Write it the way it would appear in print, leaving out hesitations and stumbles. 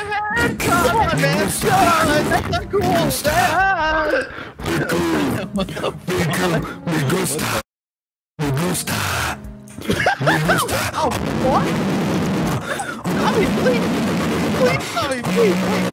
head! Come on, man! God, that's not cool! What the fuck? Me gusta. Me gusta. Me gusta. Oh, what? Tommy, please! Please, Tommy, please!